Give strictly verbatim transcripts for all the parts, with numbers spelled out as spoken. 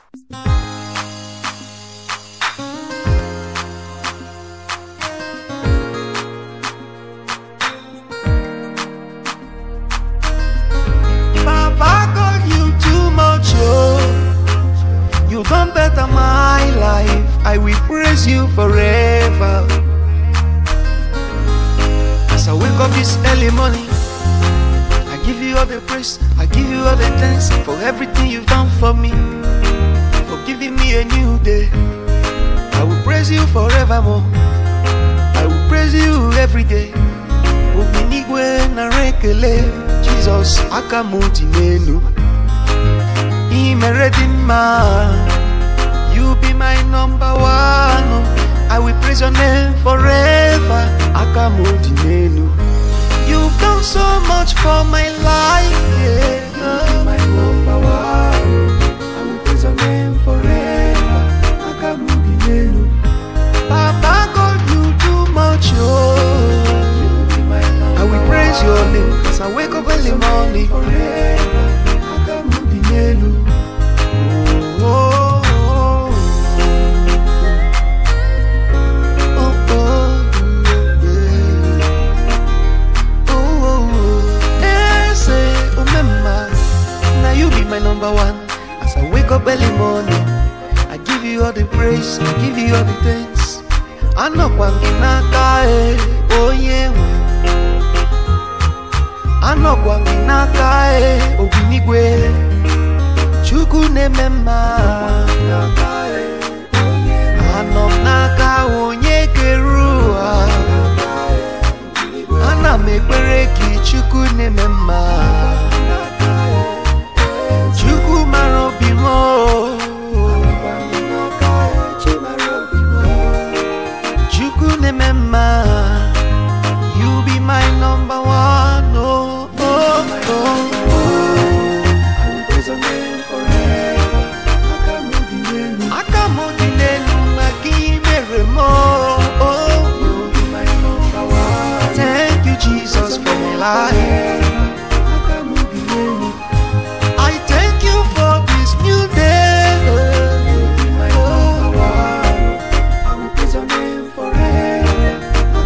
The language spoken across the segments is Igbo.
Papa God, you too much, oh. You done better my life. I will praise you forever. As I wake up this early morning, I give you all the praise, I give you all the thanks for everything you've done for me, for giving me a new day. I will praise you forevermore. I will praise you every day. Obinigwe na rekele, Jesus akamuti nenu. Imeredima, you be my number one. I will praise your name forever. Akamuti nenu. You've done so much for my life, yeah. You're my number one. I will praise your name forever. Akamuti nenu. Papa God, you too much, oh. I will praise your name as I wake up early morning forever. Akamuti nenu. Oh, oh, oh, oh, oh, yeah. Oh, oh, oh. Hey, say, oh, mama, now you be my number one. As I wake up early morning, I give you all the praise, I give you all the thanks. I know Kwanginaka, eh, oh yeah. I know Kwanginaka, eh, Obinigwe. Chukune mema, anom naka onye kerua, ana mepereki chukune mema, chuku marobimo, chukune mema, you be my number one, oh, oh, oh. Jesus for my life. I thank you for this new day. Oh, I will praise your name forever.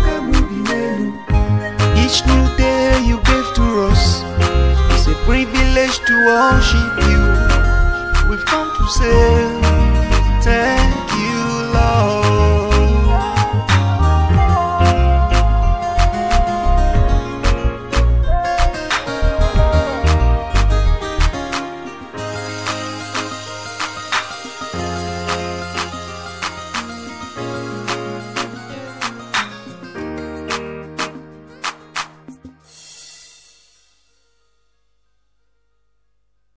Each new day you gave to us is a privilege to worship you. We've come to say